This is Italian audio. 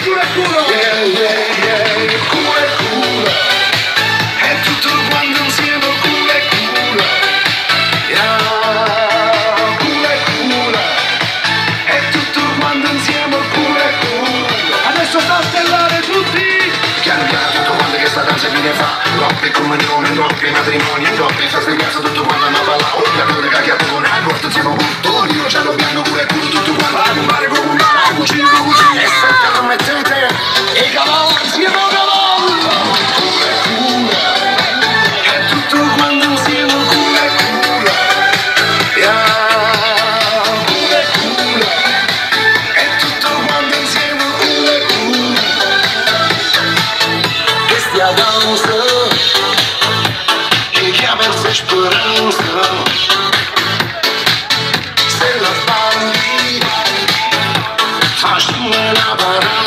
culo e culo. Yeah, yeah, yeah, culo e culo. È tutto quanto insieme, culo e culo. Yeah, culo e culo. È tutto quanto insieme, culo e culo. Adesso saltellare tutti. Piano piano tutto quanto che sta danza viene fa. Coppie comunione, coppie matrimoni, coppie feste di casa, tutto quanto hanno parlato. Un piatore cacchiato con una porta, siamo cultori. Io giallo bianco, culo e culo, tutto quanto a compare con un mare, cucino con cucino. E saltano mettete e cavallo, insieme a cavallo. Culo e culo. È tutto quanto insieme, culo e culo. Yeah, culo e culo. È tutto quanto insieme, culo e culo. Questa danza che chiama speranza. Se la balli, facciamo una parata.